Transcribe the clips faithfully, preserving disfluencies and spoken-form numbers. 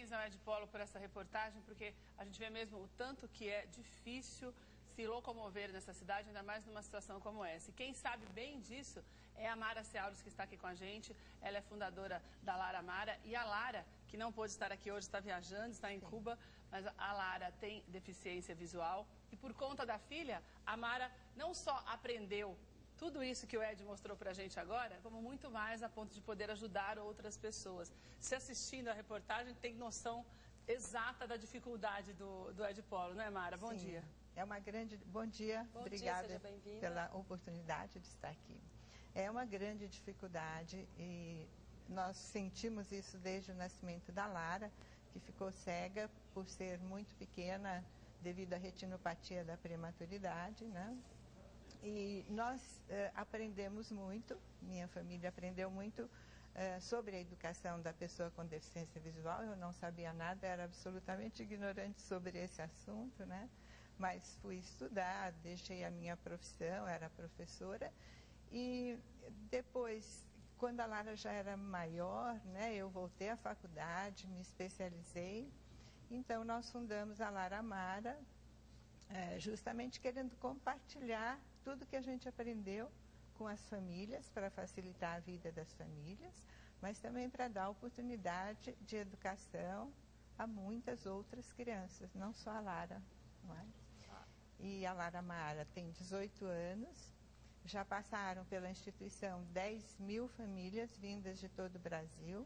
parabéns ao Ed Polo por essa reportagem, porque a gente vê mesmo o tanto que é difícil se locomover nessa cidade, ainda mais numa situação como essa. E quem sabe bem disso é a Mara Seauros, que está aqui com a gente. Ela é fundadora da Lara Mara. E a Lara, que não pôde estar aqui hoje, está viajando, está em Sim. Cuba, mas a Lara tem deficiência visual. E por conta da filha, a Mara não só aprendeu tudo isso que o Ed mostrou pra gente agora, como muito mais a ponto de poder ajudar outras pessoas. Se assistindo a reportagem, tem noção exata da dificuldade do, do Ed Polo, não é, Mara? Bom Sim, dia. É uma grande... Bom dia, Bom obrigada dia, seja bem-vinda. pela oportunidade de estar aqui. É uma grande dificuldade e nós sentimos isso desde o nascimento da Lara, que ficou cega por ser muito pequena devido à retinopatia da prematuridade, né? E nós eh, aprendemos muito, minha família aprendeu muito eh, sobre a educação da pessoa com deficiência visual. Eu não sabia nada, era absolutamente ignorante sobre esse assunto, né? Mas fui estudar, deixei a minha profissão, era professora. E depois, quando a Lara já era maior, né, eu voltei à faculdade, me especializei. Então, nós fundamos a Lara Mara, eh, justamente querendo compartilhar tudo que a gente aprendeu com as famílias, para facilitar a vida das famílias, mas também para dar oportunidade de educação a muitas outras crianças, não só a Lara. Não é? E a Lara Mara tem dezoito anos, já passaram pela instituição dez mil famílias vindas de todo o Brasil.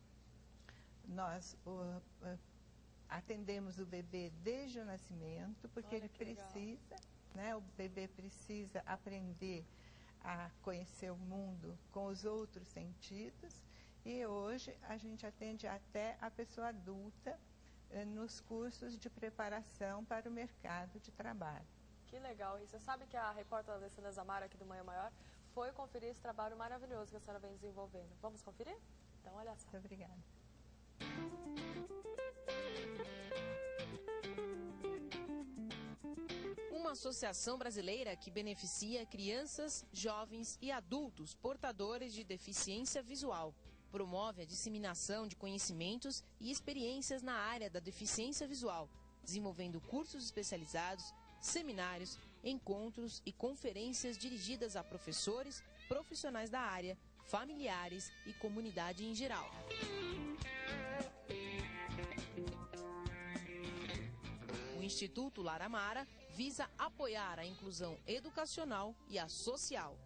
Nós uh, uh, atendemos o bebê desde o nascimento, porque Olha ele precisa... Né? O bebê precisa aprender a conhecer o mundo com os outros sentidos e hoje a gente atende até a pessoa adulta eh, nos cursos de preparação para o mercado de trabalho. Que legal! E você sabe que a repórter Alessandra Zamara aqui do Manhã Maior foi conferir esse trabalho maravilhoso que a senhora vem desenvolvendo. Vamos conferir? Então olha só. Muito obrigada. Uma associação brasileira que beneficia crianças, jovens e adultos portadores de deficiência visual. Promove a disseminação de conhecimentos e experiências na área da deficiência visual, desenvolvendo cursos especializados, seminários, encontros e conferências dirigidas a professores, profissionais da área, familiares e comunidade em geral. O Instituto Lara Mara visa apoiar a inclusão educacional e a social.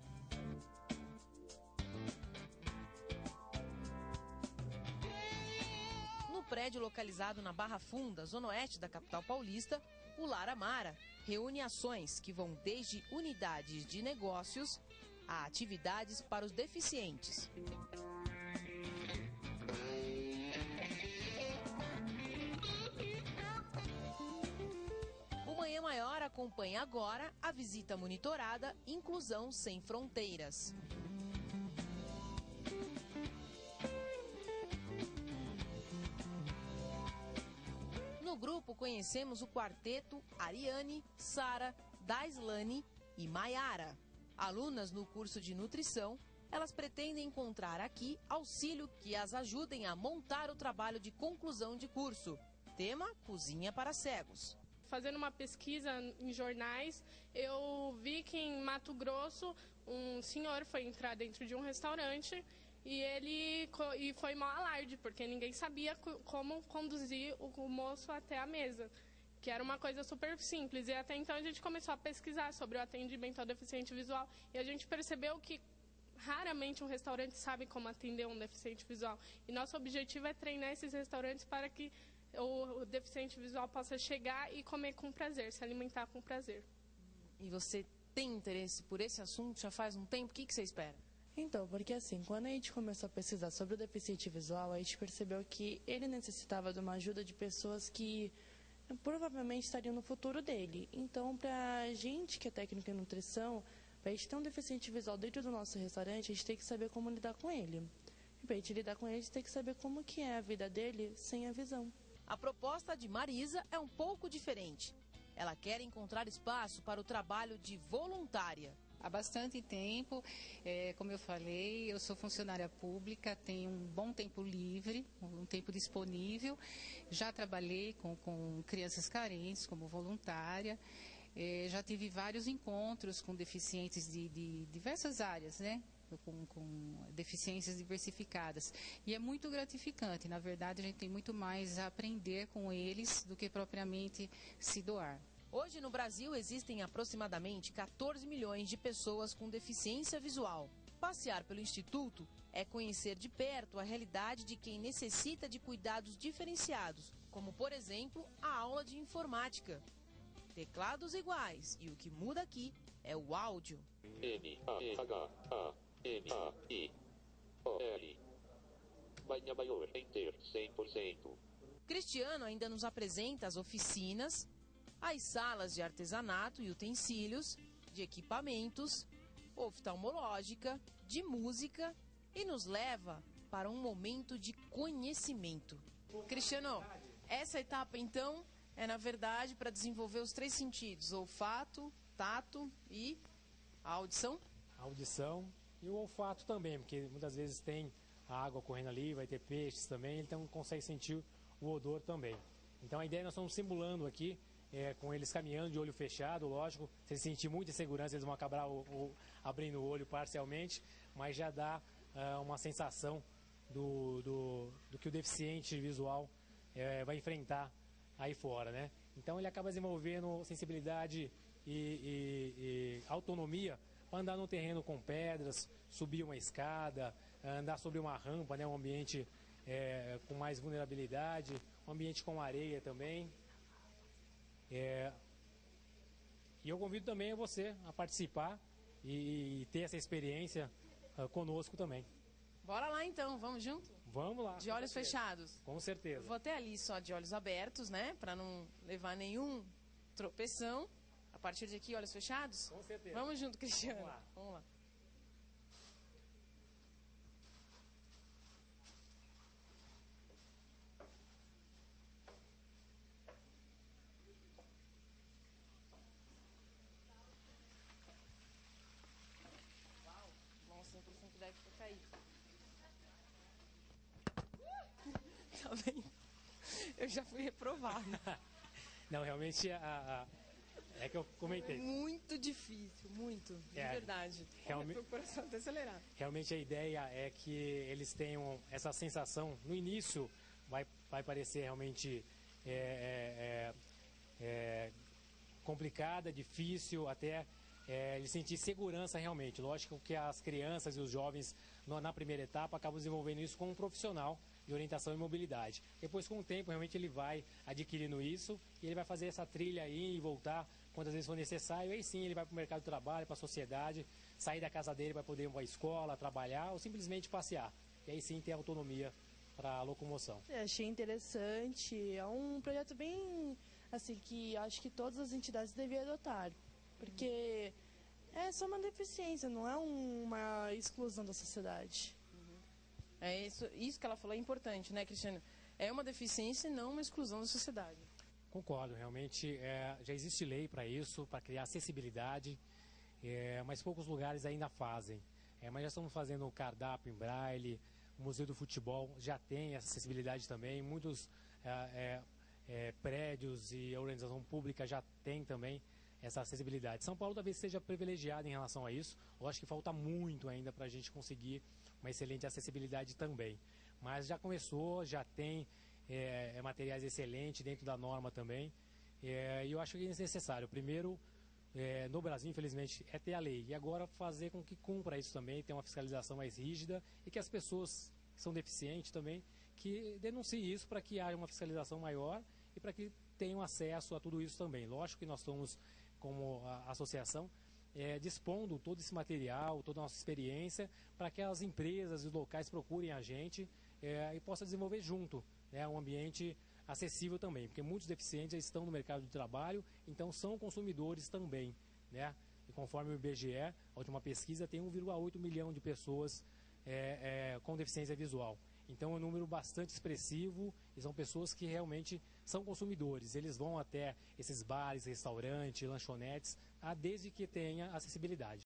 No prédio localizado na Barra Funda, zona oeste da capital paulista, o Lara Mara reúne ações que vão desde unidades de negócios a atividades para os deficientes. Manhã Maior acompanha agora a visita monitorada Inclusão Sem Fronteiras. No grupo conhecemos o quarteto Ariane, Sara, Daislane e Maiara. Alunas no curso de nutrição, elas pretendem encontrar aqui auxílio que as ajudem a montar o trabalho de conclusão de curso. Tema: Cozinha para Cegos. Fazendo uma pesquisa em jornais, eu vi que em Mato Grosso um senhor foi entrar dentro de um restaurante e ele e foi mau alarde, porque ninguém sabia como conduzir o moço até a mesa, que era uma coisa super simples. E até então a gente começou a pesquisar sobre o atendimento ao deficiente visual e a gente percebeu que raramente um restaurante sabe como atender um deficiente visual. E nosso objetivo é treinar esses restaurantes para que o deficiente visual possa chegar e comer com prazer, se alimentar com prazer. E você tem interesse por esse assunto já faz um tempo? O que, que você espera? Então, porque assim, quando a gente começou a pesquisar sobre o deficiente visual, a gente percebeu que ele necessitava de uma ajuda de pessoas que provavelmente estariam no futuro dele. Então, para a gente que é técnica em nutrição, para a gente ter um deficiente visual dentro do nosso restaurante, a gente tem que saber como lidar com ele. E para a gente lidar com ele, a gente tem que saber como que é a vida dele sem a visão. A proposta de Marisa é um pouco diferente. Ela quer encontrar espaço para o trabalho de voluntária. há bastante tempo. É, como eu falei, eu sou funcionária pública, tenho um bom tempo livre, um tempo disponível. Já trabalhei com, com crianças carentes como voluntária. É, já tive vários encontros com deficientes de, de diversas áreas, né? Com, com deficiências diversificadas. E é muito gratificante. Na verdade, a gente tem muito mais a aprender com eles do que propriamente se doar. Hoje no Brasil existem aproximadamente quatorze milhões de pessoas com deficiência visual. Passear pelo Instituto é conhecer de perto a realidade de quem necessita de cuidados diferenciados, como por exemplo a aula de informática. Teclados iguais e o que muda aqui é o áudio. M A H A M A I O L Manha maior, enter cem por cento. Cristiano ainda nos apresenta as oficinas, as salas de artesanato e utensílios, de equipamentos, oftalmológica, de música e nos leva para um momento de conhecimento. Cristiano, essa etapa então é na verdade para desenvolver os três sentidos, olfato, tato e a audição? A audição e o olfato também, porque muitas vezes tem a água correndo ali, vai ter peixes também, então consegue sentir o odor também. Então a ideia nós estamos simulando aqui, é, com eles caminhando de olho fechado, lógico, se eles sentirem muita insegurança, eles vão acabar o, o, abrindo o olho parcialmente, mas já dá uh, uma sensação do, do, do que o deficiente visual é, vai enfrentar aí fora, né? Então ele acaba desenvolvendo sensibilidade e, e, e autonomia para andar no terreno com pedras, subir uma escada, andar sobre uma rampa, né? Um ambiente é, com mais vulnerabilidade, um ambiente com areia também. É, e eu convido também você a participar e, e ter essa experiência uh, conosco também. Bora lá então, vamos junto? Vamos lá. De olhos fechados? Com certeza. Vou até ali só de olhos abertos, né? Para não levar nenhum tropeção. A partir de aqui, olhos fechados? Com certeza. Vamos junto, Cristiano. Vamos lá. Vamos lá. Uau, nossa, cem por cento deve ter caído. Tá vendo? Eu já fui reprovada. Não, realmente a, a, é que eu comentei. Muito difícil, muito, de é, verdade. Realmente, o coração até acelerar. Realmente a ideia é que eles tenham essa sensação. No início vai, vai parecer realmente é, é, é, complicada, difícil, até é, eles sentir segurança realmente. Lógico que as crianças e os jovens no, na primeira etapa acabam desenvolvendo isso com um profissional de orientação e mobilidade. Depois, com o tempo, realmente ele vai adquirindo isso e ele vai fazer essa trilha aí e voltar quantas vezes for necessário. Aí sim ele vai para o mercado de trabalho, para a sociedade, sair da casa dele para poder ir para a escola, trabalhar ou simplesmente passear. E aí sim ter autonomia para a locomoção. Eu achei interessante. É um projeto bem, assim, que acho que todas as entidades deviam adotar. Porque é só uma deficiência, não é uma exclusão da sociedade. É isso, isso que ela falou é importante, né, Cristiano? É uma deficiência e não uma exclusão da sociedade. Concordo, realmente é, já existe lei para isso, para criar acessibilidade, é, mas poucos lugares ainda fazem. É, mas já estamos fazendo o cardápio em braille, o Museu do Futebol já tem essa acessibilidade também, muitos é, é, é, prédios e organização pública já tem também essa acessibilidade. São Paulo talvez seja privilegiado em relação a isso, eu acho que falta muito ainda para a gente conseguir uma excelente acessibilidade também. Mas já começou, já tem é, materiais excelentes dentro da norma também. É, e eu acho que é necessário. Primeiro, é, no Brasil, infelizmente, é ter a lei. E agora fazer com que cumpra isso também, ter uma fiscalização mais rígida e que as pessoas que são deficientes também, que denunciem isso para que haja uma fiscalização maior e para que tenham acesso a tudo isso também. Lógico que nós estamos, como a associação, É, dispondo todo esse material, toda a nossa experiência, para que as empresas e os locais procurem a gente é, e possam desenvolver junto, né, um ambiente acessível também, porque muitos deficientes já estão no mercado de trabalho, então são consumidores também, né? E conforme o I B G E, a última pesquisa, tem um vírgula oito milhão de pessoas é, é, com deficiência visual. Então é um número bastante expressivo e são pessoas que realmente são consumidores. Eles vão até esses bares, restaurantes, lanchonetes, desde que tenha acessibilidade.